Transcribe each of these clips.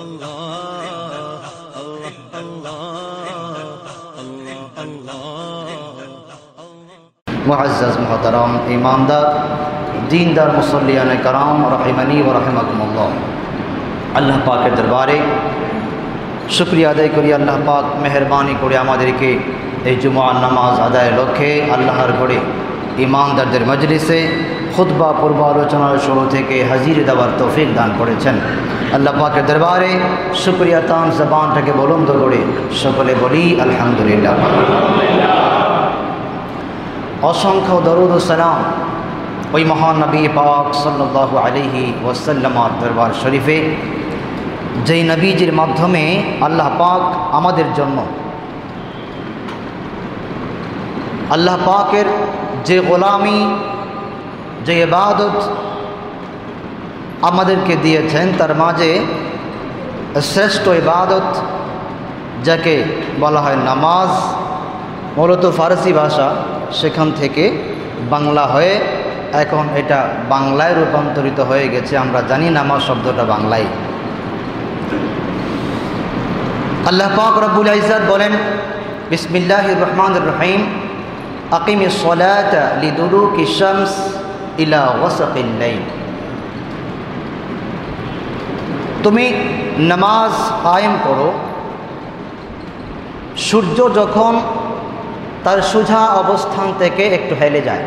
मुअज़्ज़ज़ मोहतरम ईमानदार दीनदार मुसल्लियान कराम रहिमनी व रहिमकुमुल्लाह, আল্লাহ পাকের দরবারে শুকরিয়া আদায় করি। আল্লাহ পাক মেহেরবানি করে আমাদেরকে এই জুমার নামাজ আদায়ের লক্ষ্যে আল্লাহর ঘরে ইমানদারদের মজলিসে খুতবা পূর্ব আলোচনার শুরু থেকে হাজির দেওয়ার তৌফিক দান করেছেন। আল্লাহ পাকের দরবারে শুকরিয়া তান জবানটাকে বুলন্দ করে সকলে বলি আলহামদুলিল্লাহ। অসংখ্য দরুদ ও সালাম ওই মহান নবী পাক সাল্লাল্লাহু আলাইহি ওয়াসাল্লামের দরবার শরীফে, যেই নবীজির মাধ্যমে আল্লাহ পাক আমাদের জন্য আল্লাহ পাকের যে গোলামি, যে ইবাদত আমাদেরকে দিয়েছেন, তার মাঝে শ্রেষ্ঠ ইবাদত যাকে বলা হয় নামাজ, মূলত ফারসি ভাষা, সেখান থেকে বাংলা হয়ে এখন এটা বাংলায় রূপান্তরিত হয়ে গেছে। আমরা জানি নামাজ শব্দটা বাংলায়। আল্লাহ পাক রব্বুল ইজ্জত বলেন, বিসমিল্লাহির রহমানির রহিম, আকিমিস সালাতা লিদুলুকিশ শামস ইলা ওয়াসাকিল লাইল। তুমি নামাজ কায়েম করো সূর্য যখন তার সোজা অবস্থান থেকে একটু হেলে যায়।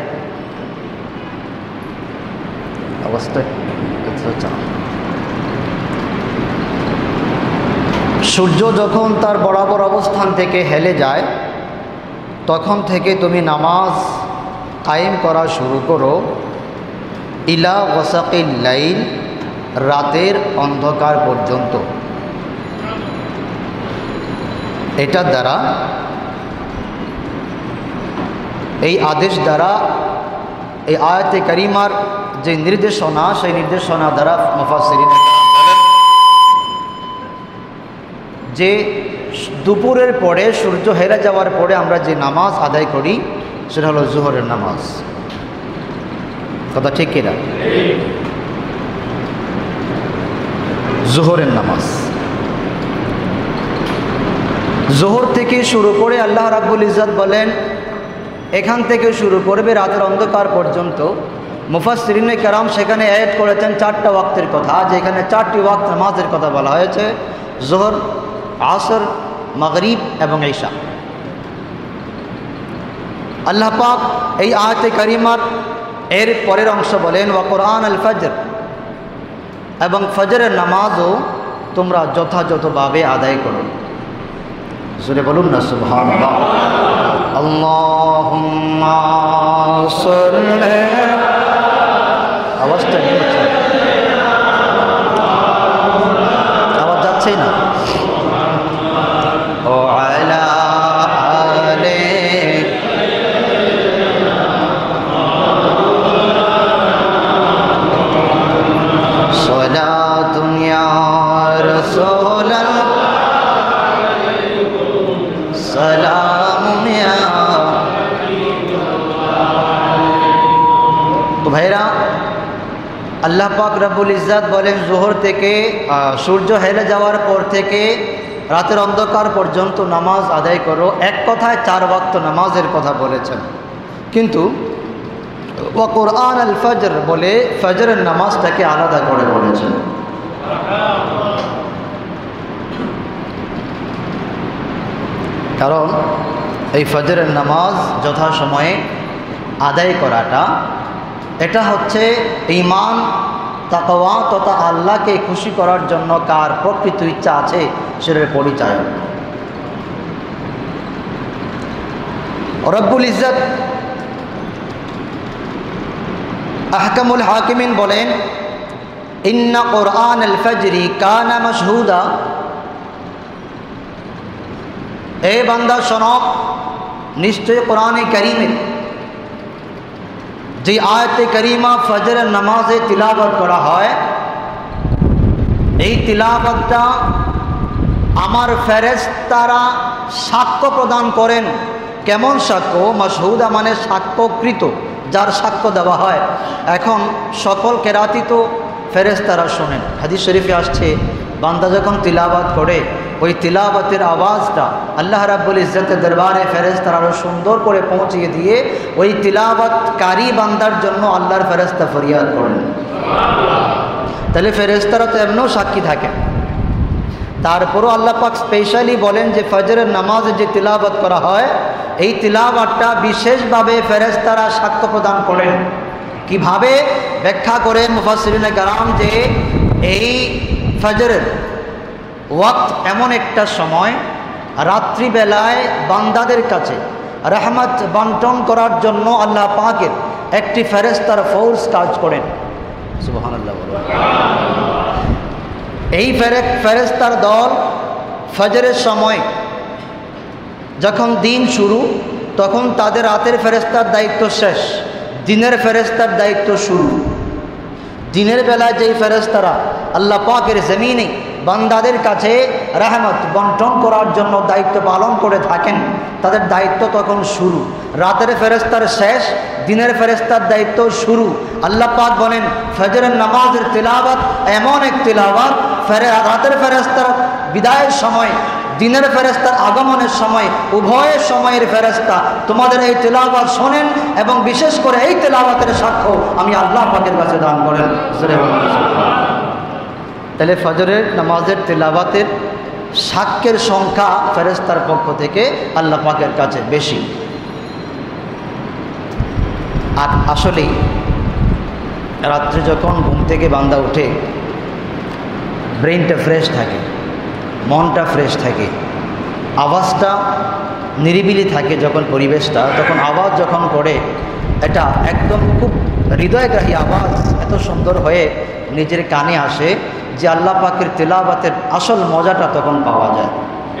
সূর্য যখন তার বরাবর অবস্থান থেকে হেলে যায়, তখন থেকে তুমি নামাজ কায়েম করা শুরু করো ইলা ওয়াসাকিল লাইল, রাতের অন্ধকার পর্যন্ত। এটার দ্বারা, এই আদেশ দ্বারা, এই আয়াতে কারিমার যে নির্দেশনা, সেই নির্দেশনা দ্বারা মুফাসসিরিন যে দুপুরের পরে সূর্য হেরে যাওয়ার পরে আমরা যে নামাজ আদায় করি সেটা হলো জোহরের নামাজ। কথা ঠিক কিনা? জোহরের নামাজ জোহর থেকে শুরু করে আল্লাহ রাব্বুল ইজ্জত বলেন এখান থেকে শুরু করবে রাতের অন্ধকার পর্যন্ত। মুফাসসিরিনে কেরাম সেখানে অ্যাড করেছেন 4টা ওয়াক্তের কথা। আজ এখানে 4টি ওয়াক্ত নামাজের কথা বলা হয়েছে, জোহর, আসর, মাগরিব এবং ঈশা। আল্লাহ পাক এই আয়াতে কারিমার এর পরের অংশ বলেন, ওয়া কুরআন আল ফজর, এবং ফজরের নামাজও তোমরা যথাযথভাবে আদায় করো। জোরে বলুন না সুবহানাল্লাহ। আল্লাহুম্মা সাল্লি, আওয়াজটা হচ্ছে, আওয়াজ যাচ্ছেই না। ও আলা আলে সালাতুন ইয়া রাসূলাল্লাহ সালামুন ইয়া। তো ভাইরা, আল্লাহ পাক রব্বুল ইজ্জত বলেন জোহর থেকে সূর্য হেলে যাওয়ার পর থেকে রাতের অন্ধকার পর্যন্ত নামাজ আদায় করো। এক কথায় 4 ওয়াক্ত নামাজের কথা বলেছেন, কিন্তু ওয়া কুরআন আল ফজর বলে ফজরের নামাজটাকে আলাদা করে বলেছেন। কারণ এই ফজরের নামাজ যথাসময়ে আদায় করাটা, এটা হচ্ছে ঈমান, তাকওয়া তথা আল্লাহকে খুশি করার জন্য কার প্রকৃত ইচ্ছা আছে সেটার পরিচয়। রব্বুল ইজ্জত আহকামুল হাকিমিন বলেন, ইন্না কুরআন আল ফজরি কানা মাশহুদা। এ বান্দা শোনো, নিশ্চয় কোরআনে কারীমে যে আয়াতে কারিমা ফজরের নামাজে তিলাওয়াত করা হয়, এই তিলাওয়াতটা আমার ফেরেশতারা সাক্ষ্য প্রদান করেন। কেমন সাক্ষ্য? মাশহুদা মানে সাক্ষ্যকৃত, যার সাক্ষ্য দেওয়া হয়। এখন সকল কেরাতি তো ফেরেশতারা শোনেন। হাদিস শরীফে আসছে, বান্দা যখন তিলাওয়াত করে ওই তিলাওয়াতের আওয়াজটা আল্লাহ রাব্বুল ইজ্জতের দরবারে ফেরেশতারা আরো সুন্দর করে পৌঁছিয়ে দিয়ে ওই তিলাওয়াতকারী বান্দার জন্য আল্লাহর ফেরেশতা ফরিয়াদ করেন। তাহলে ফেরেশতারা তো এমনও সাক্ষী থাকেন। তারপরও আল্লাহ পাক স্পেশালি বলেন যে ফজরের নামাজে যে তিলাওয়াত করা হয় এই তিলাওয়াতটা বিশেষভাবে ফেরেশতারা সাক্ষ্য প্রদান করেন। কিভাবে ব্যাখ্যা করেন মুফাসসিরিনে কেরাম যে এই ফজরের ওয়াক্ত এমন একটা সময় রাত্রিবেলায় বান্দাদের কাছে রহমত বন্টন করার জন্য আল্লাহ পাকের একটি ফেরেশতার ফোর্স কাজ করেন। সুবহানাল্লাহ। এই ফেরেশতার দল ফজরের সময় যখন দিন শুরু তখন তাদের রাতের ফেরেশতার দায়িত্ব শেষ, দিনের ফেরেশতার দায়িত্ব শুরু। দিনের বেলায় যেই ফেরেশতারা আল্লাহ পাকের জমিনে বান্দাদের কাছে রহমত বন্টন করার জন্য দায়িত্ব পালন করে থাকেন তাদের দায়িত্ব তখন শুরু। রাতের ফেরেশতার শেষ, দিনের ফেরেশতার দায়িত্ব শুরু। আল্লাহ পাক বলেন ফজরের নামাজের তিলাওয়াত এমন এক তিলাওয়াত রাতের ফেরেশতার বিদায়ের সময় দিনের ফেরেশতার আগমনের সময় উভয় সময়ের ফেরেশতা তোমাদের এই তিলাওয়াত শোনেন এবং বিশেষ করে এই তিলাওয়াতের সাক্ষ্য আমি আল্লাহ পাকের কাছে দান করেন। তাহলে ফজরের নামাজের তিলাওয়াতের সাক্ষ্যের সংখ্যা ফেরেশতার পক্ষ থেকে আল্লাহ পাকের কাছে বেশি। আর আসলেই রাত্রে যখন ঘুম থেকে বান্দা উঠে ব্রেনটা ফ্রেশ থাকে, মনটা ফ্রেশ থাকে, আওয়াজটা নিরিবিলি থাকে যখন পরিবেশটা, তখন আওয়াজ যখন পড়ে এটা একদম খুব হৃদয়গ্রাহী আওয়াজ এত সুন্দর হয়ে নিজের কানে আসে যে আল্লাহ পাকের তিলাওয়াতের আসল মজাটা তখন পাওয়া যায়।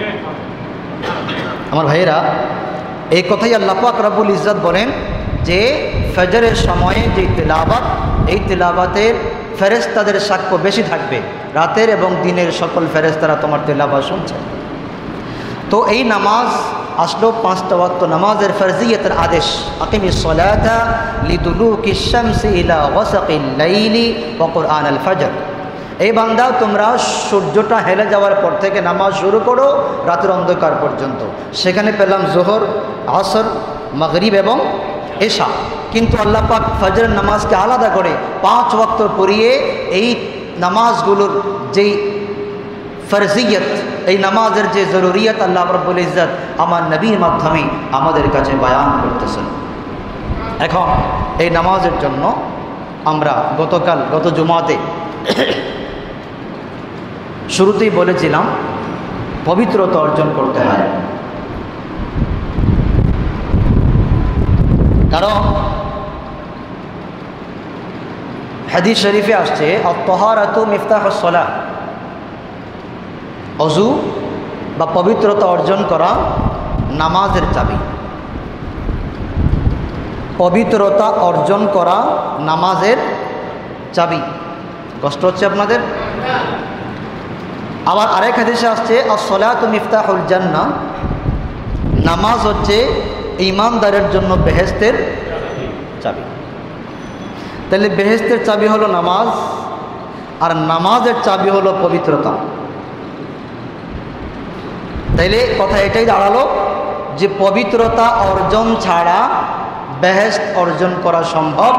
আমার ভাইয়েরা, এই কথাই আল্লাহ পাক রব্বুল ইজ্জত বলেন যে ফজরের সময়ে যে তিলাওয়াত এই তিলাওয়াতের ফেরেশতাদের সাক্ষ্য বেশি থাকবে। রাতের এবং দিনের সকল ফেরেশতারা তোমার তিলাওয়াত শুনছে। তো এই নামাজ আসলো 5টা ওয়াক্ত নামাজের ফরজিয়তের আদেশ। আকিমিস সালাতা লিদুলুকিশ শামসি ইলা গাসাকিল লাইলি ওয়া কুরআনাল ফজর। এই বান্দা তোমরা সূর্যটা হেলে যাওয়ার পর থেকে নামাজ শুরু করো রাতের অন্ধকার পর্যন্ত। সেখানে পেলাম জোহর, আসর, মাগরিব এবং এশা। কিন্তু আল্লাহ পাক ফজরের নামাজকে আলাদা করে 5 ওয়াক্ত পড়িয়ে এই নামাজগুলোর যেই ফরজিয়ত, এই নামাজের যে জরুরিয়ত আল্লাহ রাব্বুল ইজ্জত আমার নবীর মাধ্যমে আমাদের কাছে বয়ান করতেছেন। এখন এই নামাজের জন্য আমরা গত জুমাতে শুরুতেই বলেছিলাম পবিত্রতা অর্জন করতে হয়। কারণ হাদিস শরীফে আসছে আত-তাহারাতু মিফতাহুস সালাহ, অজু বা পবিত্রতা অর্জন করা নামাজের চাবি। পবিত্রতা অর্জন করা নামাজের চাবি। কষ্ট হচ্ছে আপনাদের? আবার আরেক হাদিসে আসছে আস-সালাতু মিফতাহুল জান্নাহ, নামাজ হচ্ছে ঈমানদারের জন্য বেহেশতের চাবি। তাহলে বেহেশতের চাবি হলো নামাজ, আর নামাজের চাবি হলো পবিত্রতা। তাইলে কথা এটাই দাঁড়ালো যে পবিত্রতা অর্জন ছাড়া বেহেশত অর্জন করা সম্ভব।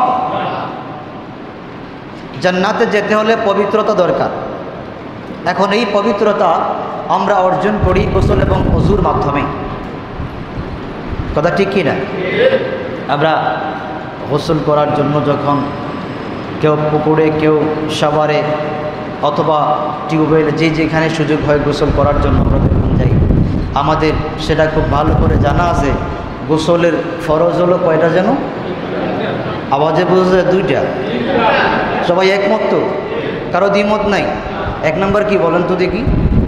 জান্নাতে যেতে হলে পবিত্রতা দরকার। এখন এই পবিত্রতা আমরা অর্জন করি গোসল এবং ওযুর মাধ্যমে। কথা ঠিক কি না? আমরা গোসল করার জন্য যখন কেউ পুকুরে, কেউ শাওয়ারে অথবা টিউবওয়েলে যে যেখানে সুযোগ হয় গোসল করার জন্য আমরা যখন যাই, আমাদের সেটা খুব ভালো করে জানা আছে গোসলের ফরজ হলো কয়টা যেন? আওয়াজে বুঝে 2টা। সবাই একমত তো? কারো দ্বিমত নাই? 1 নম্বর কি বলেন তো দেখি?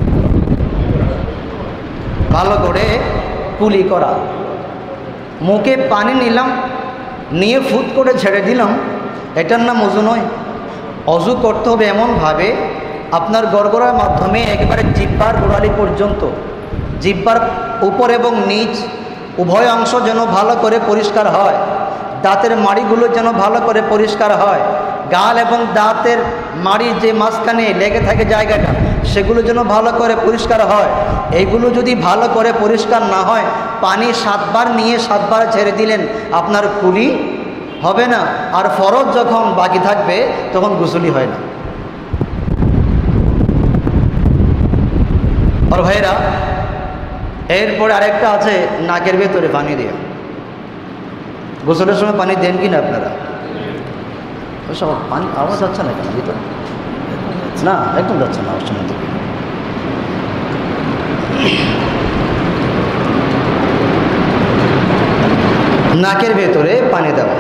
ভালো করে কুলি করা। মুখে পানি নিলাম, নিয়ে ফুট করে ছেড়ে দিলাম, এটার নাম অজু নয়। অজু করতে হবে এমনভাবে আপনার গড়গড়ার মাধ্যমে একেবারে জিহ্বার গোড়ালি পর্যন্ত, জিহ্বার উপর এবং নিচ উভয় অংশ যেন ভালো করে পরিষ্কার হয়, দাঁতের মাড়িগুলো যেন ভালো করে পরিষ্কার হয়, গাল এবং দাঁতের মাড়ির যে মাঝখানে লেগে থাকে জায়গাটা সেগুলো যেন ভালো করে পরিষ্কার হয়। এইগুলো যদি ভালো করে পরিষ্কার না হয়, পানি 7 বার নিয়ে 7 বার ছেড়ে দিলেন, আপনার কুলি হবে না। আর ফরজ যখন বাকি থাকবে তখন গোসলই হয় না। আর ভাইরা, এরপরে আরেকটা আছে নাকের ভেতরে পানি দেওয়া। গোসলের সময় পানি দেন কি না আপনারা? সব পানি আওয়াজ যাচ্ছে না কেন ভিতরে? না, একদম যাচ্ছে না আওয়াজ সময় থেকে। নাকের ভেতরে পানি দেওয়া।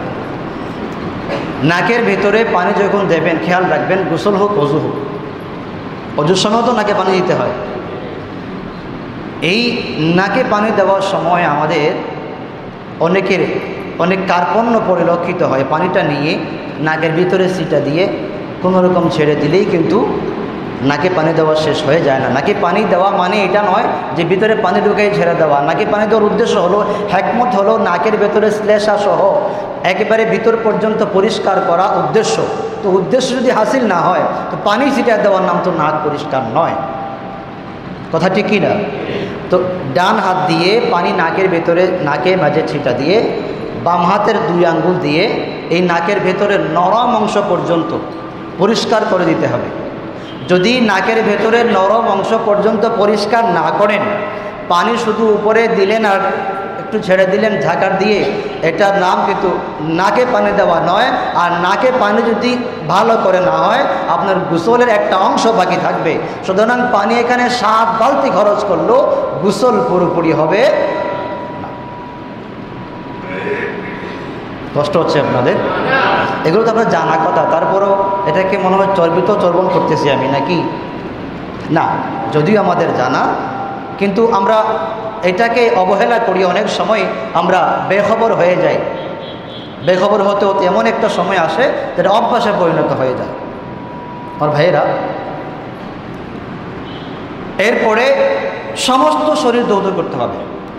নাকের ভেতরে পানি যখন দেবেন, খেয়াল রাখবেন গোসল হোক অজু হোক, অজুর সময় তো নাকে পানি দিতে হয়। এই নাকে পানি দেওয়ার সময় আমাদের অনেকের অনেক কার্পণ্য পরিলক্ষিত হয়। পানিটা নিয়ে নাকের ভিতরে সিটা দিয়ে কোনো রকম ছেড়ে দিলেই কিন্তু নাকে পানি দেওয়া শেষ হয়ে যায় না। নাকে পানি দেওয়া মানে এটা নয় যে ভিতরে পানি ঢুকে ছেড়ে দেওয়া। নাকে পানি দেওয়ার উদ্দেশ্য হলো, হিকমত হলো নাকের ভেতরে শ্লেষা সহ একেবারে ভিতর পর্যন্ত পরিষ্কার করা উদ্দেশ্য। তো উদ্দেশ্য যদি হাসিল না হয় তো পানি ছিটা দেওয়ার নাম তো নাক পরিষ্কার নয়। কথা ঠিক কি না? তো ডান হাত দিয়ে পানি নাকের ভেতরে, নাকের মাঝে ছিটা দিয়ে বাম হাতের 2 আঙ্গুল দিয়ে এই নাকের ভেতরে নরম অংশ পর্যন্ত পরিষ্কার করে দিতে হবে। যদি নাকের ভেতরে নরম অংশ পর্যন্ত পরিষ্কার না করেন, পানি শুধু উপরে দিলেন আর একটু ছেড়ে দিলেন ঝাঁকার দিয়ে, এটার নাম কিন্তু নাকে পানি দেওয়া নয়। আর নাকে পানি যদি ভালো করে না হয়, আপনার গোসলের একটা অংশ বাকি থাকবে। সুতরাং পানি এখানে 7 বালতি খরচ করলেও গোসল পুরোপুরি হবে না। কষ্ট হচ্ছে আপনাদের? এগুলো তো আপনার জানা কথা, তারপরও এটাকে মনে হয় চর্বিত চর্বণ করতেছি আমি নাকি? না, যদিও আমাদের জানা, কিন্তু আমরা এটাকে অবহেলা করি। অনেক সময় আমরা বেখবর হয়ে যাই। বেখবর হতে হতে এমন একটা সময় আসে যেটা অভ্যাসে পরিণত হয়ে যায়। আর ভাইয়েরা, এরপরে সমস্ত শরীর ধৌত করতে হবে।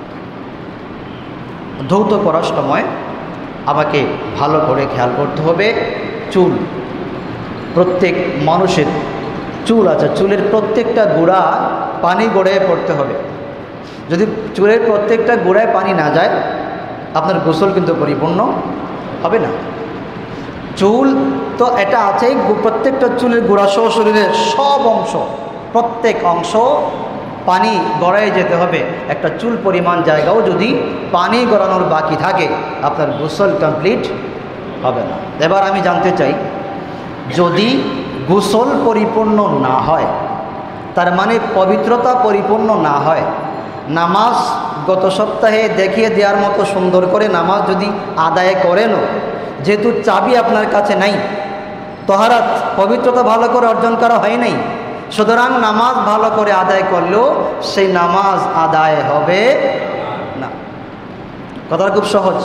ধৌত করার সময় আমাকে ভালো করে খেয়াল করতে হবে, চুল, প্রত্যেক মানুষের চুল আছে, চুলের প্রত্যেকটা গোড়া পানি গড়ায় পড়তে হবে। যদি চুলের প্রত্যেকটা গোড়ায় পানি না যায়, আপনার গোসল কিন্তু পরিপূর্ণ হবে না। চুল তো এটা আছেই, প্রত্যেকটা চুলের গোড়া সহ শরীরের সব অংশ, প্রত্যেক অংশ পানি গড়ায় যেতে হবে। একটা চুল পরিমাণ জায়গাও যদি পানি গড়ানোর বাকি থাকে, আপনার গোসল কমপ্লিট হবে না। এবার আমি জানতে চাই, যদি গোসল পরিপূর্ণ না হয়, তার মানে পবিত্রতা পরিপূর্ণ না হয়, নামাজ গত সপ্তাহে দেখিয়ে দেওয়ার মতো সুন্দর করে নামাজ যদি আদায় করেনও, যেহেতু চাবি আপনার কাছে নাই, তহারাত পবিত্রতা ভালো করে অর্জন করা হয় নাই, সুতরাং নামাজ ভালো করে আদায় করলেও সেই নামাজ আদায় হবে না। কথাটা খুব সহজ।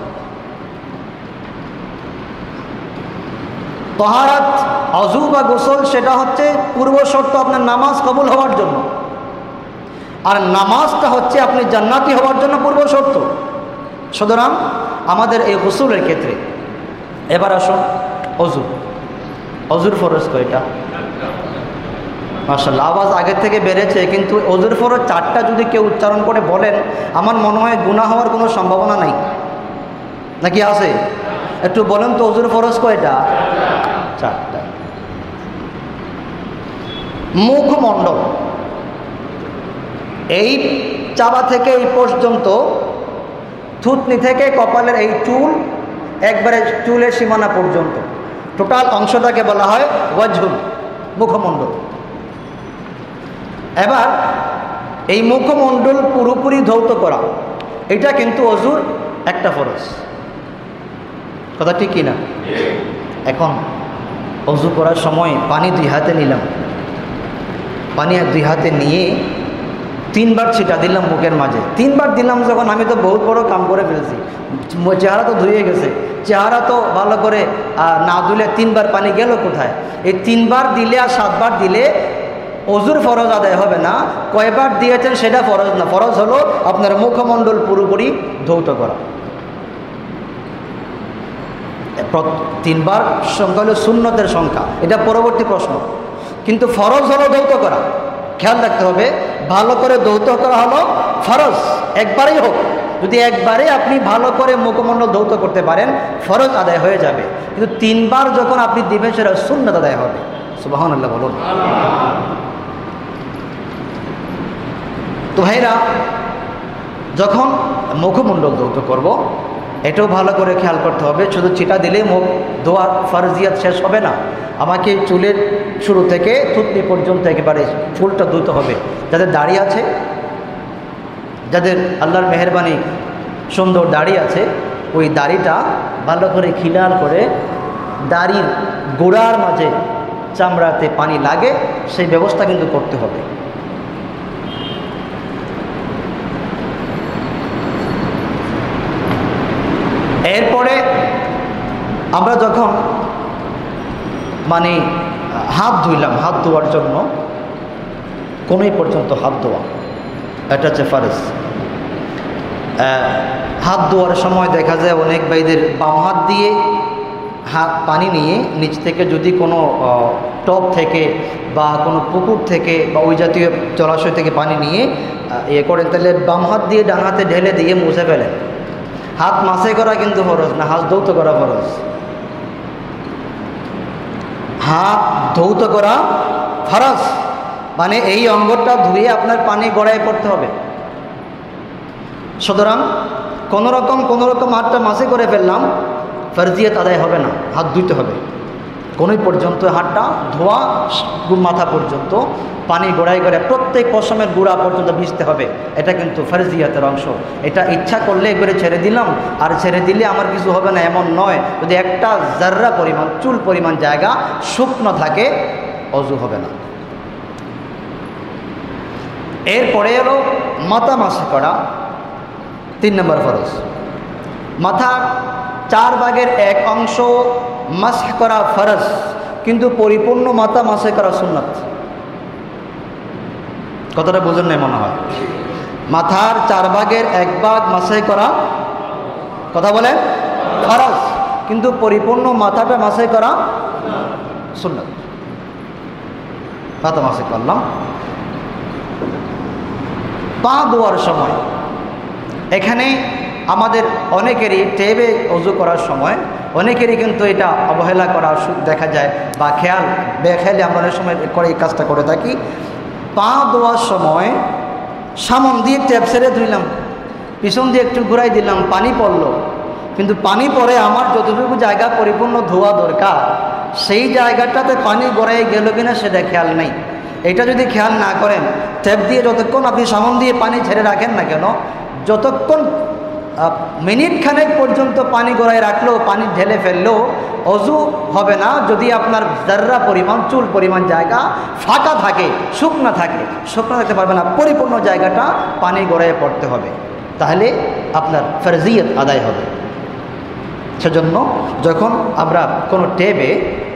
তহারাত, অজু বা গোসল সেটা হচ্ছে পূর্ব শর্ত আপনার নামাজ কবুল হওয়ার জন্য, আর নামাজটা হচ্ছে আপনি জান্নাতি হওয়ার জন্য পূর্ব শর্ত। সুতরাং আমাদের এই গোসলের ক্ষেত্রে এবার আসুন অজু। অজুর ফরজ কয়টা? মাশাআল্লাহ, আওয়াজ আগের থেকে বেড়েছে, কিন্তু অজুর ফরজ 4টা যদি কেউ উচ্চারণ করে বলেন, আমার মনে হয় গুনাহ হওয়ার কোনো সম্ভাবনা নাই, নাকি আছে? একটু বলেন তো, অজুর ফরজ কয়টা? 4টা। মুখমণ্ডল, এই চাবা থেকে এই পর্যন্ত, থুতনি থেকে কপালের এই চুল একবারে চুলের সীমানা পর্যন্ত, টোটাল অংশটাকে বলা হয় ওয়াজহুল, মুখমণ্ডল। এবার এই মুখমণ্ডল পুরোপুরি ধৌত করা, এটা কিন্তু অজুর একটা ফরজ। কথা ঠিক কি না? এখন অজু করার সময় পানি 2 হাতে নিলাম, পানি 2 হাতে নিয়ে 3 বার ছিটা দিলাম মুখের মাঝে। 3 বার দিলাম যখন, আমি তো বহুত বড় কাম করে ফেলছি। চেহারা তো ধুয়ে গেছে, চেহারা তো ভালো করে না ধুলে 3 বার পানি গেল কোথায়? এই 3 বার দিলে আর 7 বার দিলে অজুর ফরজ আদায় হবে না। কয়বার দিয়েছেন সেটা ফরজ না, ফরজ হলো আপনার মুখমণ্ডল পুরোপুরি ধৌত করা। 3 বার সংখ্যা হলো সুন্নতের সংখ্যা, এটা পরবর্তী প্রশ্ন। কিন্তু ফরজ হলো ধৌত করা। খেয়াল রাখতে হবে, ভালো করে ধৌত করা হলো ফরজ, একবারেই হোক। যদি একবারে আপনি ভালো করে মুখমণ্ডল ধৌত করতে পারেন, ফরজ আদায় হয়ে যাবে। কিন্তু 3 বার যখন আপনি দিবেন, সেটা সুন্নাত আদায় হবে। সুবহানাল্লাহ বলুন। তো ভাইরা, যখন মুখমণ্ডল ধৌত করব, এটাও ভালো করে খেয়াল করতে হবে। শুধু ছিটা দিলেই মুখ ধোয়া ফরজিয়াত শেষ হবে না। আমাকে চুলের শুরু থেকে থুতনি পর্যন্ত একেবারে চুলটা ধুতে হবে। যাদের দাড়ি আছে, যাদের আল্লাহর মেহেরবানি সুন্দর দাড়ি আছে, ওই দাড়িটা ভালো করে খিলাল করে দাড়ির গোড়ার মাঝে চামড়াতে পানি লাগে, সেই ব্যবস্থা কিন্তু করতে হবে। এরপরে আমরা যখন হাত ধুইলাম, হাত ধোয়ার জন্য কোনোই পর্যন্ত হাত ধোয়া, এটা হচ্ছে ফরজ। হাত ধোয়ার সময় দেখা যায় অনেক ভাইদের বাম হাত দিয়ে হাত পানি নিয়ে নিচ থেকে যদি কোনো টব থেকে বা কোনো পুকুর থেকে বা ওই জাতীয় জলাশয় থেকে পানি নিয়ে করেন, তাহলে বাম হাত দিয়ে ডান হাতে ঢেলে দিয়ে মুছে ফেলেন। হাত মাসে করা কিন্তু ফরজ না, হাত ধৌত করা ফরজ। হাত ধৌত করা ফরজ, এই অঙ্গটা ধুয়ে আপনার পানি গড়ায় পড়তে হবে। সুতরাং কোনোরকম হাতটা মাসে করে ফেললাম, ফরজিয়াত আদায় হবে না, হাত ধুইতে হবে। কোনোই পর্যন্ত হাতটা ধোয়া, মাথা পর্যন্ত পানি গোড়ায় করে প্রত্যেক পশমের গুঁড়া পর্যন্ত ভিজতে হবে। এটা কিন্তু ফরজিয়াতের অংশ। এটা ইচ্ছা করলে একবারে ছেড়ে দিলাম, আর ছেড়ে দিলে আমার কিছু হবে না এমন নয়। যদি একটা জাররা পরিমাণ, চুল পরিমাণ জায়গা শুকনো থাকে, অজু হবে না। এরপরে হলো মাথা মাসে করা, 3 নম্বর ফরজ। মাথার 4 ভাগের 1 অংশ মাসহ করা ফরজ, কিন্তু পরিপূর্ণ মাথা মাসে করা সুন্নাত। কথাটা বুঝেন না মনে হয়। মাথার 4 ভাগের 1 ভাগ মাসে করা, কথা বলেন, ফরজ, কিন্তু পরিপূর্ণ মাথাটা মাসে করা সুন্নাত। মাথা মাসে করলাম। পা ধোয়ার সময়, এখানে আমাদের অনেকেরই টেবে অজু করার সময় অনেকেরই কিন্তু এটা অবহেলা করা দেখা যায়, বা বেখেয়ালে আমরা অনেক সময় করে এই কাজটা করে থাকি। পা ধোয়ার সময় সামন দিয়ে ট্যাপ ছেড়ে ধুইলাম, পিছন দিয়ে একটু ঘুরাই দিলাম, পানি পড়লো, কিন্তু পানি পরে আমার যতটুকু জায়গা পরিপূর্ণ ধোয়া দরকার, সেই জায়গাটাতে পানি গড়াই গেল কিনা সেটা খেয়াল নেই। এটা যদি খেয়াল না করেন, ট্যাপ দিয়ে যতক্ষণ আপনি সামন দিয়ে পানি ছেড়ে রাখেন না কেন, যতক্ষণ মিনিট খানেক পর্যন্ত পানি গড়ায় রাখলেও, পানি ঢেলে ফেললেও অজু হবে না। যদি আপনার জাররা পরিমাণ, চুল পরিমাণ জায়গা ফাঁকা থাকে, শুকনা থাকতে পারবে না, পরিপূর্ণ জায়গাটা পানি গড়ায় পড়তে হবে, তাহলে আপনার ফরজিয়ত আদায় হবে। সেজন্য যখন আমরা কোনো টেবে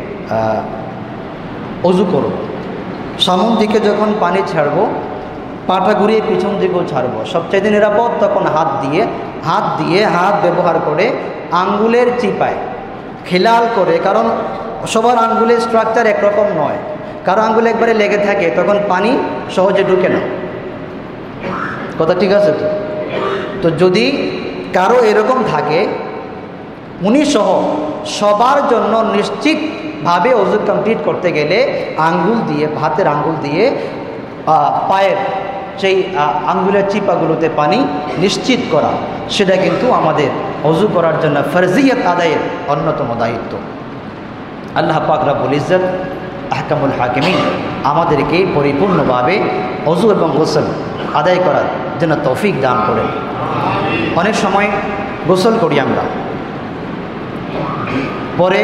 অজু করব, সামন দিকে যখন পানি ছাড়বো, পাটা ঘুরিয়ে পিছন দিকেও ছাড়বো, সবচাইতে নিরাপদ তখন হাত ব্যবহার করে আঙ্গুলের চিপায় খেলাল করে, কারণ সবার আঙ্গুলের স্ট্রাকচার একরকম নয়, কারো আঙ্গুলে একবারে লেগে থাকে, তখন পানি সহজে ঢুকে না। কথা ঠিক আছে তো? যদি কারো এরকম থাকে, উনি সহ সবার জন্য নিশ্চিতভাবে ওযু কমপ্লিট করতে গেলে আঙ্গুল দিয়ে, হাতের আঙ্গুল দিয়ে পায়ের সেই আঙ্গুলের চিপাগুলোতে পানি নিশ্চিত করা, সেটা কিন্তু আমাদের ওযু করার জন্য ফরজিয়ত আদায়ের অন্যতম দায়িত্ব। আল্লাহ পাক রব্বুল ইজ্জত আহকামুল হাকিমিন আমাদেরকে পরিপূর্ণভাবে ওযু এবং গোসল আদায় করার জন্য তৌফিক দান করেন। অনেক সময় গোসল করি আমরা, পরে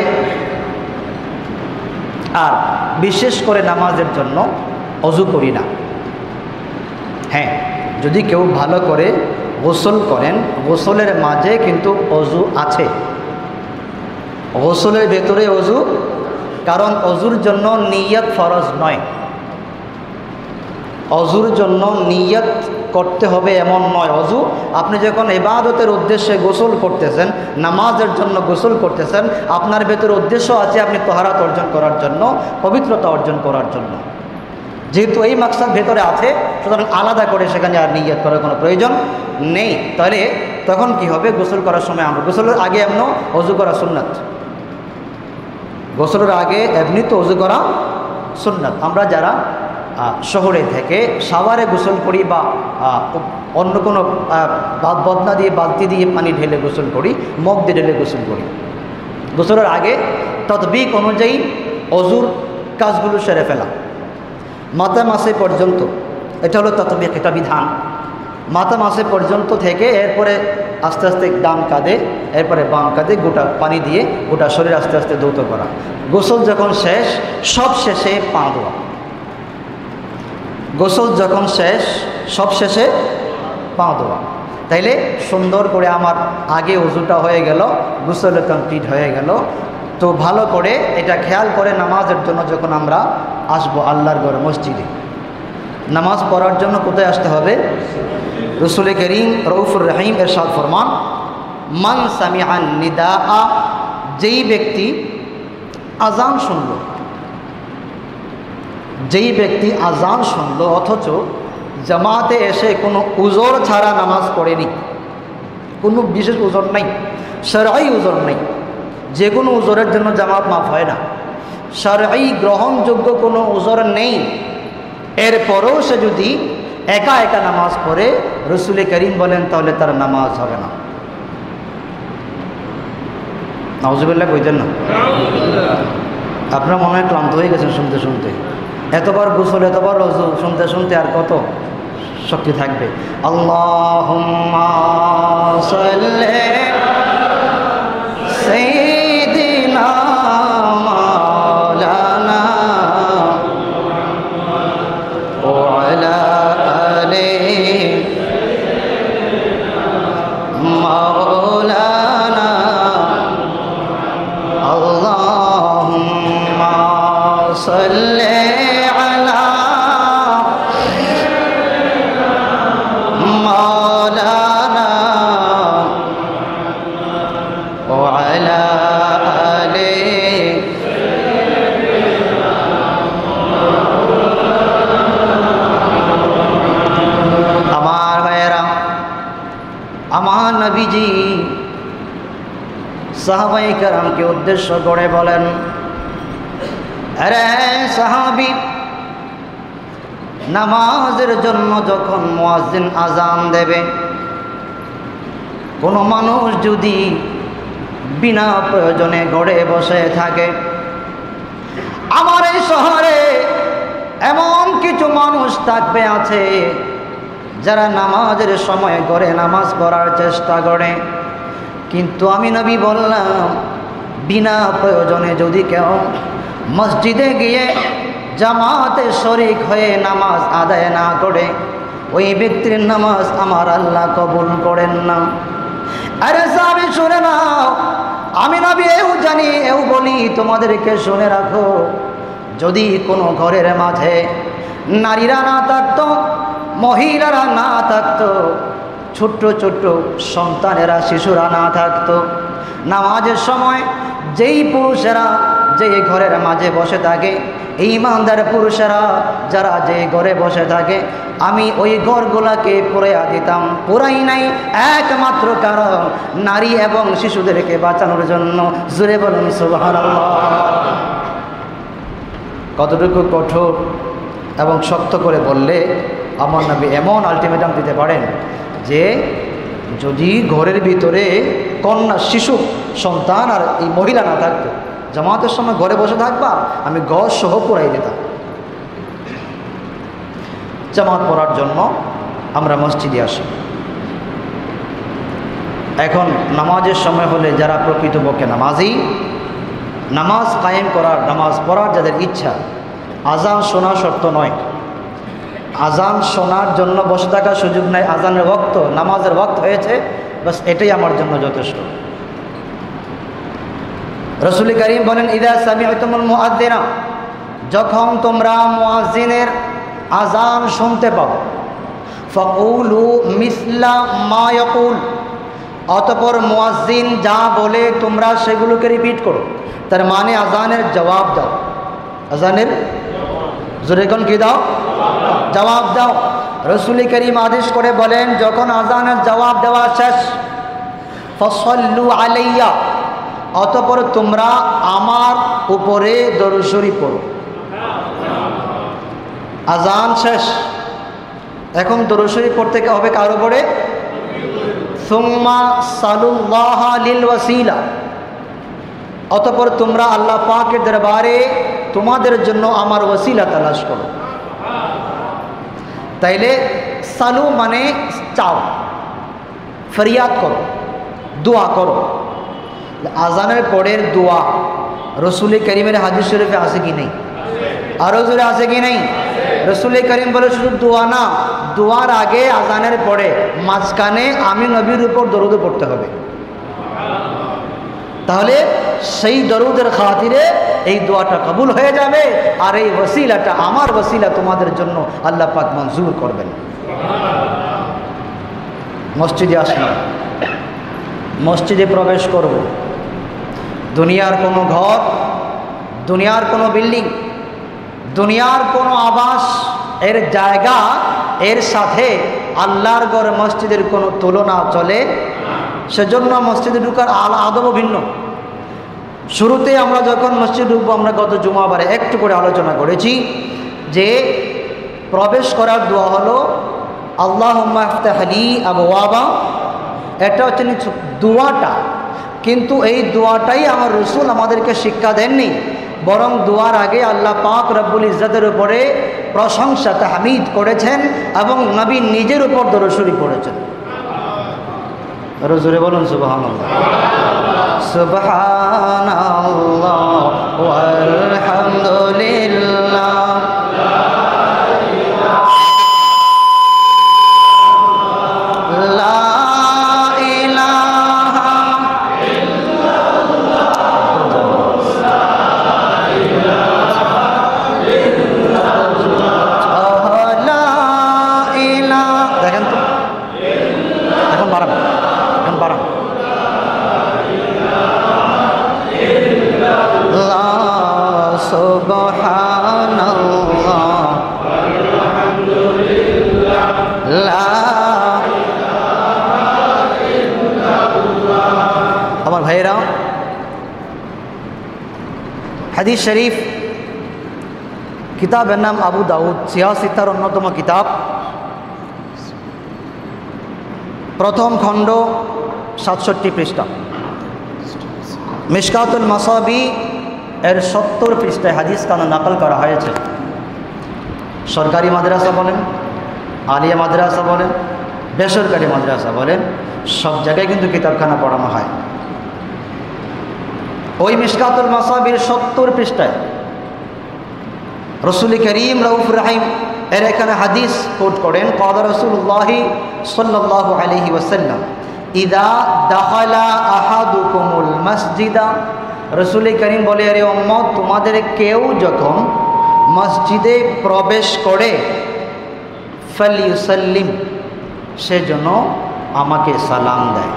আর বিশেষ করে নামাজের জন্য ওযু করি না। হ্যাঁ, যদি কেউ ভালো করে গোসল করেন, গোসলের মাঝে কিন্তু ওযু আছে, গোসলের ভেতরে ওযু, কারণ ওযুর জন্য নিয়ত ফরজ নয়। অজুর জন্য নিয়ত করতে হবে এমন নয়। অজু আপনি যখন ইবাদতের উদ্দেশ্যে গোসল করতেছেন, নামাজের জন্য গোসল করতেছেন, আপনার ভেতরে উদ্দেশ্য আছে আপনি তহারাত অর্জন করার জন্য, পবিত্রতা অর্জন করার জন্য। যেহেতু এই মাকসাদ ভেতরে আছে, সুতরাং আলাদা করে সেখানে আর নিয়ত করার কোনো প্রয়োজন নেই। তাহলে তখন কি হবে, গোসল করার সময় আমরা গোসলের আগে এমন অজু করা সুন্নাত, গোসলের আগে এমনি তো অজু করা সুন্নাত। আমরা যারা শহরে থেকে শাওয়ারে গোসল করি বা অন্য কোনো বদনা দিয়ে বালতি দিয়ে পানি ঢেলে গোসল করি, মগ দিয়ে ঢেলে গোসল করি, গোসলের আগে তদবিক অনুযায়ী অজুর কাজগুলো সেরে ফেলা। মাথা মাসে পর্যন্ত, এটা হলো তদবিক, এটা বিধান। মাথা মাসে পর্যন্ত থেকে এরপরে আস্তে আস্তে ডান কাঁধে, এরপরে বাম কাঁধে গোটা পানি দিয়ে গোটা শরীর আস্তে আস্তে ধৌত করা। গোসল যখন শেষ, সব শেষে পা ধোয়া। গোসল যখন শেষ, সব শেষে পা ধোয়া। তাইলে সুন্দর করে আমার আগে ওযুটা হয়ে গেল, গোসল কমপ্লিট হয়ে গেল। তো ভালো করে এটা খেয়াল করে নামাজের জন্য যখন আমরা আসবো আল্লাহর ঘরে মসজিদে, নামাজ পড়ার জন্য কোথায় আসতে হবে? রসুল করিম রউফুর রহিম ইরশাদ ফরমান, মান সামিআন নিদাআ, যেই ব্যক্তি আজান শুনল, যেই ব্যক্তি আজান শুনল অথচ জামাতে এসে কোনো উজর ছাড়া নামাজ পড়েনি, কোনো বিশেষ উজর নাই, শরঈ উজর নাই, যে কোনো উজরের জন্য জামাত মাফ হয় না, শরঈ গ্রহণযোগ্য কোনো উজর নেই, এরপরেও সে যদি একা একা নামাজ পড়ে, রসুল করিম বলেন তাহলে তার নামাজ হবে না। নাউজুবিল্লাহ কইতেন না? আপনারা মনে হয় ক্লান্ত হয়ে গেছেন শুনতে শুনতে। এতবার গোসল, এতবার ওযু, শুনতে শুনতে আর কত শক্তি থাকবে? আল্লাহুম্মা সাল্লি সাইয়্যিদিনা মাওলানা ওয়া আলা আলি মাওলানা আল্লাহুম্মা সাল্লি নবীজি সাহাবায়ে কেরামকে উদ্দেশ্য করে বলেন, আরে সাহাবী, নামাজের জন্য যখন মুয়াজ্জিন আজান দেবে, কোনো মানুষ যদি বিনা প্রয়োজনে ঘরে বসে থাকে, আমার এই শহরে এমন কিছু মানুষ থাকবে আছে যারা নামাজের সময় ঘরে নামাজ পড়ার চেষ্টা করে, কিন্তু আমি নবী বললাম বিনা প্রয়োজনে যদি কেউ মসজিদে গিয়ে জামাতে শরীক হয়ে নামাজ আদায় না করে, ওই ব্যক্তির নামাজ আমার আল্লাহ কবুল করেন না। আরে সাহাবী শুনে নাও, আমি নবী এও জানি এও বলি, তোমাদেরকে শুনে রাখো, যদি কোনো ঘরের মাঝে নারীরা না থাকতো, মহিলারা না থাকতো, ছোট্ট ছোট্ট সন্তানেরা, শিশুরা না থাকতো, নামাজের সময় যেই পুরুষেরা যে ঘরের মাঝে বসে থাকে, ঈমানদার পুরুষেরা যারা যে ঘরে বসে থাকে, আমি ওই ঘরগুলাকে পুরাইয়া দিতাম। পুরাই নাই একমাত্র কারণ নারী এবং শিশুদেরকে বাঁচানোর জন্য। জোরে বলুন সুবহানাল্লাহ। কতটুকু কঠোর এবং শক্ত করে বললে আমার নবী এমন আলটিমেটাম দিতে পারেন যে যদি ঘরের ভিতরে কন্যা, শিশু, সন্তান আর এই মহিলা না থাকতো, জামাতের সময় ঘরে বসে থাকবা, আমি ঘর সহ পুরাই দিতাম। জামাত পড়ার জন্য আমরা মসজিদে আসি। এখন নামাজের সময় হলে যারা প্রকৃতপক্ষে নামাজি, নামাজ কায়েম করার, নামাজ পড়ার যাদের ইচ্ছা, আজান শোনা শর্ত নয়, আজান শোনার জন্য বসে থাকার সুযোগ নাই, আজানের ওয়াক্ত, নামাজের ওয়াক্ত হয়েছে, বাস এটাই আমার জন্য যথেষ্ট। রাসূল করিম বলেন, ইদা সামি'তুমুল মুআযযিনা, যখন তোমরা মুয়াজ্জিনের আজান শুনতে পাও, ফাকুলু মিসলা মা ইয়াকুল, অতঃপর মুয়াজ্জিন যা বলে তোমরা সেগুলোকে রিপিট করো। তার মানে আজানের জবাব দাও। আজানের জোরে কোন কি দাও? জবাব দাও। রাসূল করিম আদেশ করে বলেন, যখন আজানের জবাব দেওয়া শেষ, ফাসাল্লু আলাইয়া, অতঃপর তোমরা আমার উপরে দরুদ শরীফ পড়ো। আজান শেষ, এখন দরুদ শরীফ পড়তে হবে কার উপরে? সুম্মা সালুল্লাহ লিল ওয়াসিলা, অতঃপর তোমরা আল্লাহ পাকের দরবারে তোমাদের জন্য আমার ওয়াসিলা তালাশ করো। তাইলে সালু মানে চাও, ফরিয়াদ করো, দোয়া করো। আজানের পরের দোয়া রসুল করিমের হাদিস শরীফে আছে কি নেই? আরো জোরে আছে কি নেই? রসুল করিম বলে শুধু দোয়া না, দোয়ার আগে আজানের পরে মাঝখানে আমি নবীর উপর দরুদ পড়তে হবে। তাহলে সেই দরুদের খাতিরে এই দোয়াটা কবুল হয়ে যাবে, আর এই ওসিলাটা আমার ওসিলা তোমাদের জন্য আল্লাহ পাক মঞ্জুর করবেন। মসজিদে আসলাম, মসজিদে প্রবেশ করব, দুনিয়ার কোনো ঘর, দুনিয়ার কোনো বিল্ডিং, দুনিয়ার কোনো আবাস এর জায়গা এর সাথে আল্লাহর ঘর মসজিদের কোনো তুলনা চলে। সেজন্য মসজিদে ঢুকার আদবও ভিন্ন। শুরুতে আমরা যখন মসজিদ ঢুকবো, আমরা গত জুমাবারে একটু করে আলোচনা করেছি যে প্রবেশ করার দোয়া হলো আল্লাহুম্মা ইফতাহ লি আবওয়াবা, এটা হচ্ছে দোয়াটা। কিন্তু এই দোয়াটাই আমার রসুল আমাদেরকে শিক্ষা দেননি, বরং দোয়ার আগে আল্লাহ পাক রব্বুল ইজ্জতের উপরে প্রশংসা তাহমিদ করেছেন এবং নবী নিজের উপর দরুদ শরীফ পড়েছেন। আরো জোরে বলুন সুবহানাল্লাহ। সুবহানাল্লাহ ওয়ালহামদুলিল্লাহ আমার ভাইয়েরা, হাদিস শরীফ কিতাবের নাম আবু দাউদ, সিয়াসিতার অন্যতম কিতাব, প্রথম খণ্ড 67 পৃষ্ঠা, মিশকাতুল মাসাবি এর 70 পৃষ্ঠায় হাদিস কানা নকল করা হয়েছে। সরকারি মাদ্রাসা বলেন, আলিয়া মাদ্রাসা বলেন, বেসরকারি মাদ্রাসা বলেন, সব জায়গায় কিন্তু কিতাবখানা পড়ানো হয়। ওই মিশকাতুল মাসাবির 70 পৃষ্ঠায় রসুল করিম রউফ রহিম এর এখানে হাদিস কোট করেন, ক্বালা রাসূলুল্লাহ সাল্লাল্লাহু আলাইহি ওয়াসাল্লাম ইযা দাখালা আহাদুকুমুল মসজিদা, রসুল করিম বলে, আরে উম্মত, তোমাদের কেউ যখন মসজিদে প্রবেশ করে, ফালিউসাল্লিম, সেজন্য আমাকে সালাম দেয়।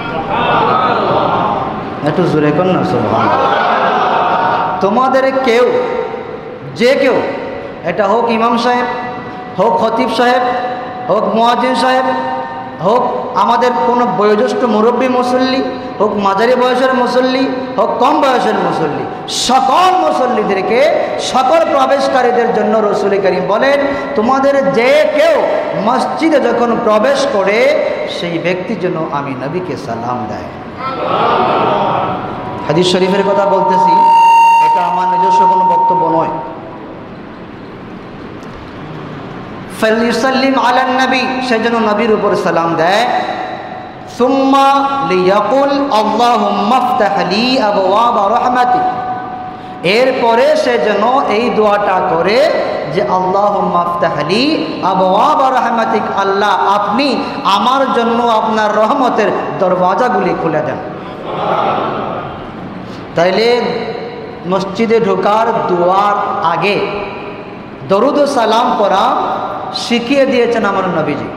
একটু জোরে কর না সুবহানাল্লাহ। তোমাদের কেউ, যে কেউ, এটা হোক ইমাম সাহেব, হোক খতিব সাহেব, হোক মুয়াজ্জিন সাহেব, হোক আমাদের কোনো বয়োজ্যেষ্ঠ মুরব্বী মুসল্লি, হোক মাঝারি বয়সের মুসল্লি, হোক কম বয়সের মুসল্লি, সকল মুসল্লিদেরকে, সকল প্রবেশকারীদের জন্য রসুল করিম বলেন, তোমাদের যে কেউ মসজিদে যখন প্রবেশ করে, সেই ব্যক্তির জন্য আমি নবীকে সালাম দেয়। হাদিস শরীফের কথা বলতেছি, এটা আমার নিজস্ব কোনো বক্তব্য নয়। ফালিউসাল্লিম আলান নবী, সেজন্য নবীর উপর সালাম দেয়। সুম্মা লিয়াকুল আল্লাহুম্মা ইফতাহ লি আবওয়াবা রাহমাতিক, এরপরে সে যেন এই দোয়াটা করে যে আল্লাহুম্মা ইফতাহ লি আবওয়াবা রাহমাতিক, আল্লাহ আপনি আমার জন্য আপনার রহমতের দরওয়াজাগুলি খুলে দেন। তাইলে মসজিদে ঢোকার দোয়ার আগে দরুদ ও সালাম পড়া শিখিয়ে দিয়েছেন আমার নবীজি।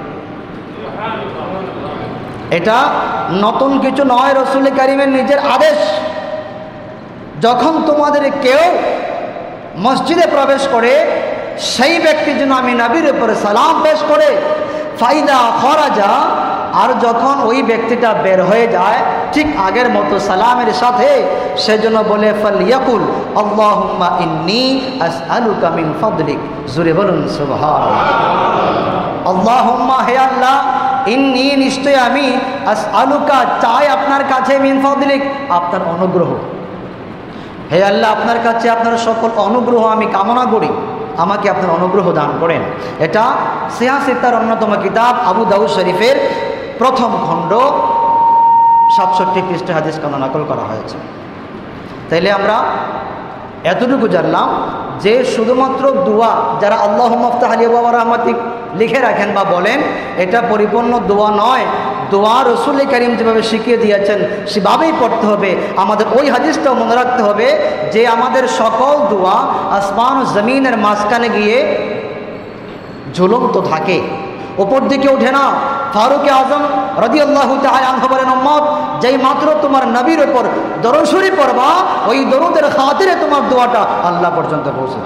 এটা নতুন কিছু নয়, রসুল কারীমের নিজের আদেশ। যখন তোমাদের কেউ মসজিদে প্রবেশ করে সেই ব্যক্তি যেন আমি নবীর উপরে সালাম পেশ করে, ফাইদা খরাজা, আর যখন ওই ব্যক্তিটা বের হয়ে যায় ঠিক আগের মতো সালামের সাথে সেজন্য বলে ফালিয়াকুল আল্লাহুম্মা ইন্নী আসআলুকা মিন ফাদলিক। জোরে বলুন সুবহানাল্লাহ। আল্লাহুম্মা, হে আল্লাহ, ইন্নী, নিশ্চয় আমি, আসআলুকা, চাই আপনার কাছে, মিন ফাদলিক, আপনার অনুগ্রহ। হে আল্লাহ, আপনার কাছে আপনার সকল অনুগ্রহ আমি কামনা করি, আমাকে আপনার অনুগ্রহ দান করেন। এটা সিহা সিত্তার অন্যতম কিতাব আবু দাউদ শরীফের প্রথম খণ্ড 67 পৃষ্ঠা হাদিস কানা নকল করা হয়েছে। তাইলে আমরা এতটুকু জানলাম যে শুধুমাত্র দোয়া যারা আল্লাহুম্মা আফতাহ লি ওয়া রাহমাতিক লিখে রাখেন বা বলেন, এটা পরিপূর্ণ দোয়া নয়। দোয়া রসুল কারীম যেভাবে শিখিয়ে দিয়েছেন সেভাবেই পড়তে হবে। আমাদের ওই হাদিসটাও মনে রাখতে হবে যে আমাদের সকল দোয়া আসমান ও জমিনের মাঝখানে গিয়ে ঝুলন্ত থাকে, ওপর দিকে ওঠে না। ফারুক আজম রাদিয়াল্লাহু তাআলা আনহু বলেন, উম্মত, যেই মাত্র তোমার নবীর উপর দরুদ শরীফ পড়বা, ওই দরুদের খাতিরে তোমার দোয়াটা আল্লাহ পর্যন্ত পৌঁছে।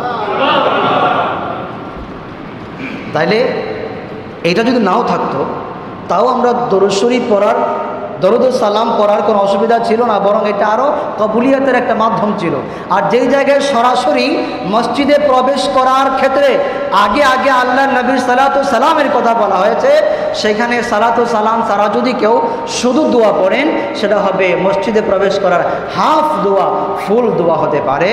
তাইলে এটা যদি নাও থাকতো তাও আমরা দরুদ শরীফ পড়ার, দরুদ সালাম পড়ার কোনো অসুবিধা ছিল না, বরং এটা আরও কবুলিয়াতের একটা মাধ্যম ছিল। আর যেই জায়গায় সরাসরি মসজিদে প্রবেশ করার ক্ষেত্রে আগে আগে আল্লাহ নবীর সালাতু সালামের কথা বলা হয়েছে, সেখানে সালাতু সালাম ছাড়া যদি কেউ শুধু দোয়া পড়েন, সেটা হবে মসজিদে প্রবেশ করার হাফ দোয়া, ফুল দোয়া হতে পারে।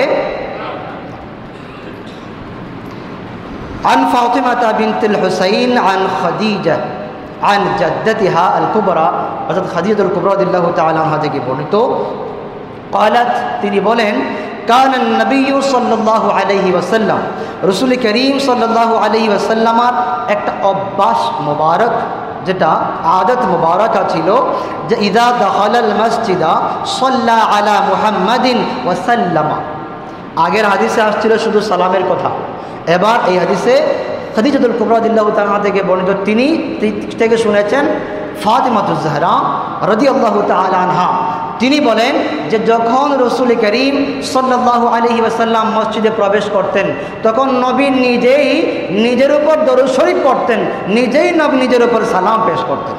আন ফাতিমা বিনতুল হুসাইন আন খাদিজা আন জাদ্দাতিহা আল কুবরা, অর্থাৎ খাদিজাতুল কুবরা রাদিয়াল্লাহু তাআলা আনহা থেকে বর্ণিত, ক্বালাত, তিনি বলেন, কানা নবিয়্যু সাল্লাল্লাহু আলাইহি ওয়াসাল্লাম, রাসূল করিম সাল্লাল্লাহু আলাইহি ওয়াসাল্লামের একটা অভ্যাস মোবারক, যেটা আদত মোবারকা ছিল, যে ইযা দাখালাল মসজিদা সাল্লা আলা মুহাম্মাদিন ওয়া সাল্লামা। আগের হাদিসে আসছিল শুধু সালামের কথা, এবার এই হাদিসে খাদিজাতুল কুবরা রাদিয়াল্লাহু তাআলা থেকে বর্ণিত, তিনি থেকে শুনেছেন ফাতিমাতুজ জাহরা রাদিয়াল্লাহু তাআলা আনহা, তিনি বলেন যে যখন রাসূল করিম সাল্লাল্লাহু আলাইহি ওয়াসাল্লাম মসজিদে প্রবেশ করতেন, তখন নবী নিজেই নিজের উপর দরুদ শরীফ পড়তেন, নিজেই নবী নিজের উপর সালাম পেশ করতেন।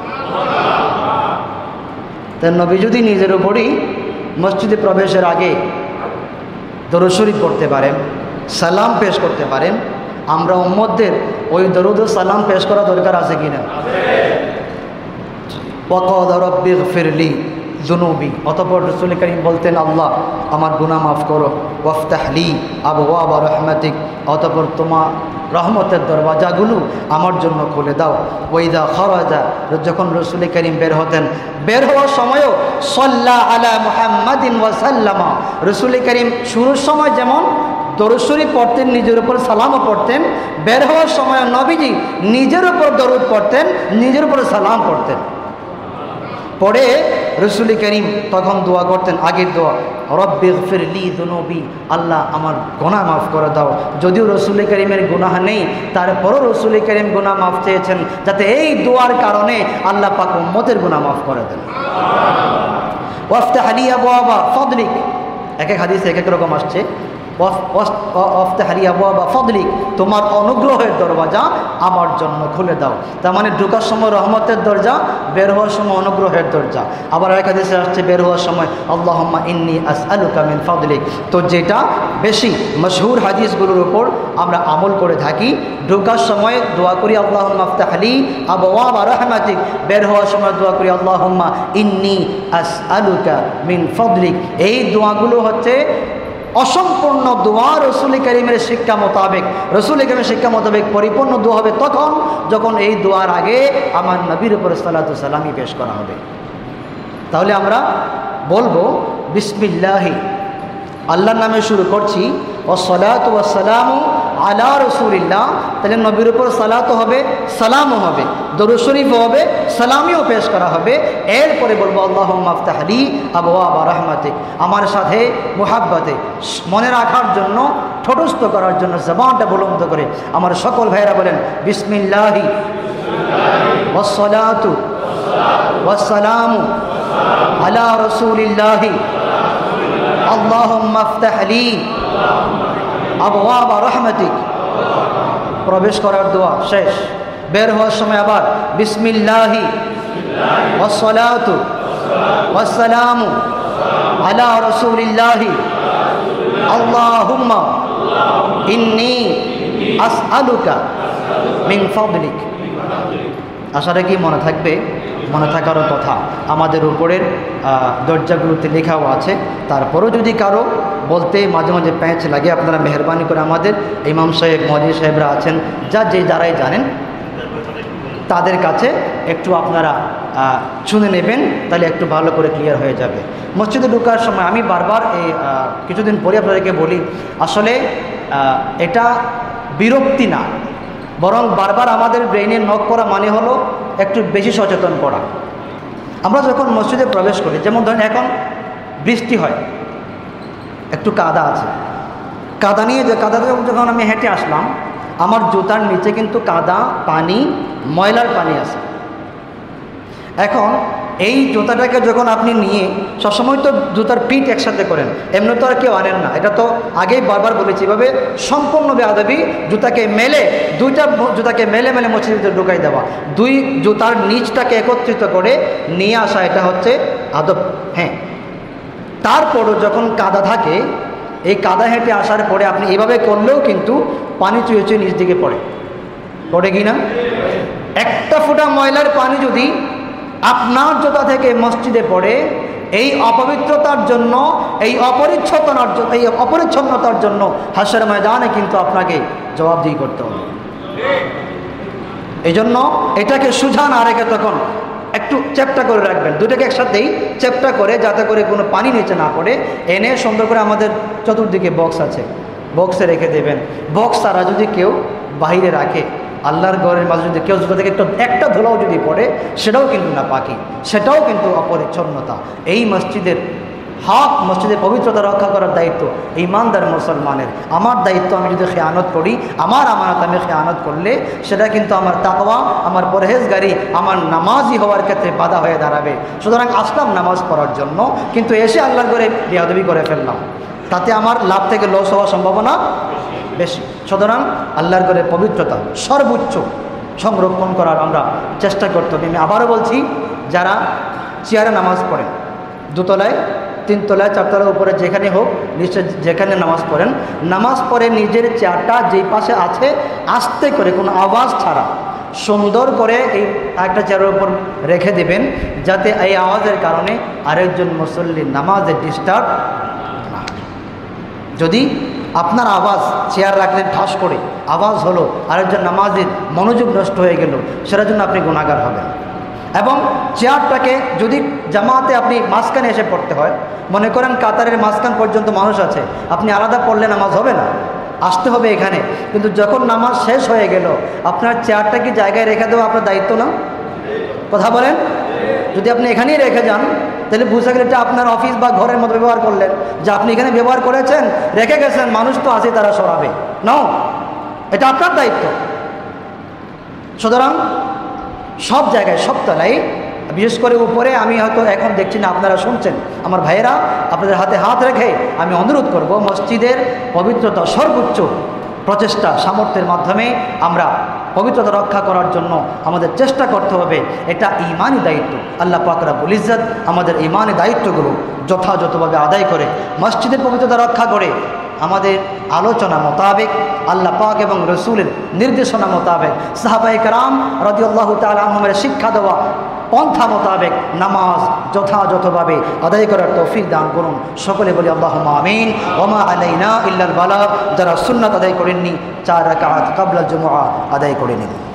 তাই নবী যদি নিজের উপরই মসজিদে প্রবেশের আগে দরুদ শরীফ পড়তে পারেন, সালাম পেশ করতে পারেন, আমরা উম্মতদের ওই দরুদ ও সালাম পেশ করা দরকার আছে কিনা? ওয়াকালা রাব্বিগফিরলি যুনুবি, অতঃপর রাসূল করিম বলতেন, আল্লাহ আমার গুনাহ মাফ করো, ওয়াফতাহলি আবওয়াবা রাহমাতিক, অতঃপর তোমার রহমতের দরওয়াজাগুলো আমার জন্য খুলে দাও। ওয়াইদা খারাজা, যখন রাসূল করিম বের হতেন, বের হওয়ার সময়ও সাল্লা আলা মুহাম্মাদিন ওয়া সাল্লামা, রাসূল করিম শুরুর সময় যেমন দরুদ শরীফ পড়তেন, নিজের উপর সালামও পড়তেন, বের হওয়ার সময় নবীজি নিজের উপর দরুদ পড়তেন, নিজের উপর সালাম পড়তেন। পরে রাসূল করিম তখন দোয়া করতেন, আগের দোয়া, রব্বিগফিরলি যুনুবি, আল্লাহ আমার গুনাহ মাফ করে দাও। যদিও রাসূল করিমের গুনাহ নেই, তারপরও রাসূল করিম গুনাহ মাফ চেয়েছেন, যাতে এই দোয়ার কারণে আল্লাহ পাক উম্মতের গুনাহ মাফ করে দেন। ওয়াফতাহ লি আবওয়াবা ফাদলিক, এক এক হাদিসে এক এক রকম আসছে। ওয়াফতাহলি আবওয়াবা ফাদলিক, তোমার অনুগ্রহের দরওয়াজা আমার জন্য খুলে দাও। তার মানে ঢোকার সময় রহমতের দরজা, বের হওয়ার সময় অনুগ্রহের দরজা। আবার এক হাদিসে আসছে বের হওয়ার সময় আল্লাহুম্মা ইন্নী আসআলুকা মিন ফাদলিক। তো যেটা বেশি মশহুর হাদিসগুলোর উপর আমরা আমল করে থাকি, ঢোকার সময় দোয়া করি আল্লাহুম্মা আফতাহলি আবওয়াবা রাহমাতিক, বের হওয়ার সময় দোয়া করি আল্লাহুম্মা ইন্নী আসআলুকা মিন ফাদলিক। এই দোয়াগুলো হচ্ছে অসম্পূর্ণ দোয়া রাসূল করিমের শিক্ষা মোতাবেক। রাসূল করিমের শিক্ষা মোতাবেক পরিপূর্ণ দোয়া হবে তখন যখন এই দোয়ার আগে আমার নবীর উপর সালাতু সালামই পেশ করা হবে। তাহলে আমরা বলবো বিসমিল্লাহি, আল্লাহর নামে শুরু করছি, ওয়াসসালাতু ওয়াসসালামু আলা রাসূলিল্লাহ, তাহলে নবীর উপর সালাতও হবে, সালামও হবে, দরুদ শরীফও হবে, সালামিও পেশ করা হবে। এরপরে বলবো আল্লাহুম্মা আফতাহ লি আবওয়াবা রাহমাতিক, আমার সাথে মুহাব্বতে মনে রাখার জন্য, ঠোঁটস্থ করার জন্য জবানটা বুলন্দ করে আমার সকল ভাইয়েরা বলেন বিসমিল্লাহি ওয়াসসালাতু ওয়াসসালামু আলা রাসূলিল্লাহি আল্লাহুম্মা আফতাহ লি আবওয়াবা রাহমাতিক। প্রবেশ করার দোয়া শেষ, বের হওয়ার সময় আবার বিসমিল্লাহি ওয়াসসালাতু ওয়াসসালামু আলা রাসূলিল্লাহি আল্লাহুম্মা ইন্নী আসআলুকা মিন ফাদলিক। আশাটা কি মনে থাকবে? মনে থাকারও কথা। আমাদের উপরের দরজাগুলোতে লেখাও আছে। তারপরও যদি কারো বলতে মাঝে মাঝে প্যাঁচ লাগে, আপনারা মেহরবানি করে আমাদের ইমাম সাহেব, মৌলভী সাহেবরা আছেন, যারাই জানেন তাদের কাছে একটু আপনারা শুনে নেবেন, তাহলে একটু ভালো করে ক্লিয়ার হয়ে যাবে। মসজিদে ঢোকার সময় আমি বারবার এই কিছুদিন পরে আপনাদেরকে বলি, আসলে এটা বিরক্তি না, বরং বারবার আমাদের ব্রেইনে নক করা মানে হলো একটু বেশি সচেতন করা। আমরা যখন মসজিদে প্রবেশ করি, যেমন ধরেন এখন বৃষ্টি হয়, একটু কাদা আছে, কাদা নিয়ে যখন আমি হেঁটে আসলাম, আমার জুতার নিচে কিন্তু কাদা, পানি, ময়লার পানি আছে। এখন এই জুতাটাকে যখন আপনি নিয়ে সবসময় তো জুতার পিঠ একসাথে করেন, এমনি তো আর কেউ আনেন না, এটা তো আগেই বারবার বলেছি, এভাবে সম্পূর্ণ বেয়াদবি। জুতাকে মেলে, দুইটা জুতাকে মেলে মসজিদের ভিতরে ঢুকাই দেওয়া, দুই জুতার নিচটাকে একত্রিত করে নিয়ে আসা, এটা হচ্ছে আদব। হ্যাঁ, তারপরও যখন কাদা থাকে, এই কাদা হেঁটে আসার পরে আপনি এভাবে করলেও কিন্তু পানি চুয়ে চুয়ে নিচ দিকে পড়ে কি না? একটা ফোঁটা ময়লার পানি যদি আপনার জুতা থেকে মসজিদে পড়ে, এই অপবিত্রতার জন্য, এই অপরিচ্ছন্নতার জন্য হাসরের ময়দানে কিন্তু আপনাকে জবাবদিহি করতে হবে। এই জন্য এটাকে সুঝা না রেখে তখন একটু চ্যাপ্টা করে রাখবেন, দুটোকে একসাথেই চ্যাপ্টা করে, যাতে করে কোনো পানি নিচে না পড়ে, এনে সুন্দর করে আমাদের চতুর্দিকে বক্স আছে, বক্সে রেখে দেবেন। বক্স ছাড়া যদি কেউ বাইরে রাখে, আল্লাহর ঘরের মাঝে যদি কেউ জুতা থেকে একটা ধুলাও যদি পড়ে, সেটাও কিন্তু না পাকি, সেটাও কিন্তু অপরিচ্ছন্নতা। এই মসজিদের হক, মসজিদের পবিত্রতা রক্ষা করার দায়িত্ব ঈমানদার মুসলমানের। আমার দায়িত্ব, আমি যদি খেয়ানত করি, আমার আমানত আমি খেয়ানত করলে, সেটা কিন্তু আমার তাকওয়া, আমার পরহেজগারি, আমার নামাজি হওয়ার ক্ষেত্রে বাধা হয়ে দাঁড়াবে। সুতরাং আসলাম নামাজ পড়ার জন্য, কিন্তু এসে আল্লাহর ঘরে বেয়াদবি করে ফেললাম, তাতে আমার লাভ থেকে লস হওয়ার সম্ভাবনা বেশি। সুতরাং আল্লাহর ঘরে পবিত্রতা সর্বোচ্চ সংরক্ষণ করার আমরা চেষ্টা করতে হবে। আমি আবারও বলছি, যারা চেয়ারে নামাজ পড়েন, দুতলায়, তিনতলায়, চারতলার উপরে যেখানে হোক, নিচে যেখানে নামাজ পড়ে নিজের চেয়ারটা যেই পাশে আছে আস্তে করে, কোনো আওয়াজ ছাড়া সুন্দর করে এই একটা চেয়ারের উপর রেখে দেবেন, যাতে এই আওয়াজের কারণে আরেকজন মুসল্লির নামাজে ডিস্টার্ব না হয়। যদি আপনার আওয়াজ, চেয়ার রাখলেন ঠাস করে আওয়াজ হলো, আরেকজন নামাজের মনোযোগ নষ্ট হয়ে গেল, সেটার জন্য আপনি গুনাহগার হবেন। এবং চেয়ারটাকে যদি জামাতে আপনি মাঝখানে এসে পড়তে হয়, মনে করেন কাতারের মাঝখান পর্যন্ত মানুষ আছে, আপনি আলাদা পড়লে নামাজ হবে না, আসতে হবে এখানে। কিন্তু যখন নামাজ শেষ হয়ে গেল, আপনার চেয়ারটাকে জায়গায় রেখে দেওয়া আপনার দায়িত্ব না? কথা বলেন। যদি আপনি এখানেই রেখে যান, তাহলে বুঝা গেলে এটা আপনার অফিস বা ঘরের মতো ব্যবহার করলেন, যে আপনি এখানে ব্যবহার করেছেন, রেখে গেছেন, মানুষ তো আছে, তারা সরাবে না, এটা আপনার দায়িত্ব। সুতরাং সব জায়গায়, সব তলায়, বিশেষ করে উপরে, আমি হয়তো এখন দেখছি না, আপনারা শুনছেন, আমার ভাইয়েরা, আপনাদের হাতে হাত রেখে আমি অনুরোধ করব, মসজিদের পবিত্রতা সর্বোচ্চ প্রচেষ্টা, সামর্থ্যের মাধ্যমে আমরা পবিত্রতা রক্ষা করার জন্য আমাদের চেষ্টা করতে হবে। এটা ঈমানি দায়িত্ব। আল্লাহ পাক রব্বুল ইজ্জত আমাদের ঈমানি দায়িত্বগুলো যথাযথভাবে আদায় করে মসজিদের পবিত্রতা রক্ষা করে আমাদের আলোচনা মোতাবেক, আল্লাহ পাক এবং রসুলের নির্দেশনা মোতাবেক, সাহাবায়ে কেরাম রাদিয়াল্লাহু তাআলা আনহুমের শিক্ষা দেওয়া পন্থা মোতাবেক নামাজ যথাযথভাবে আদায় করার তৌফিক দান করুন। সকলে বলি আল্লাহুম্মা আমিন। ওয়া মা আলাইনা ইল্লাল বালাগ। যারা সুন্নাত আদায় করেননি, 4 রাকাত ক্বাবলা জুমআ আদায় করে নিন।